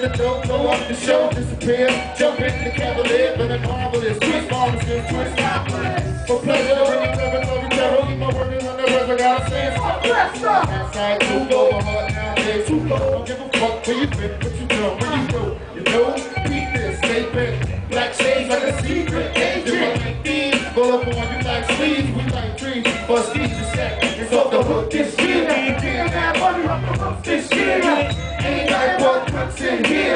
in the dope, blow up the show, disappear. Jump in the cavalier, but it's marvelous. Twist, marvelous, twist, marvelous. For pleasure, when you never know each other, keep my working on the rest, I gotta say it's my blessed up. Outside, too low, my heart nowadays too low. Don't give a fuck where you been, what you done, where you go. You know, beat this, stay bent. Black shades like a secret agent. Like thieves, roll up on you like sleeves. We like trees, bust these to set. It's off the hook this year. Getting that money off the hook this year. Ain't like what cuts in here.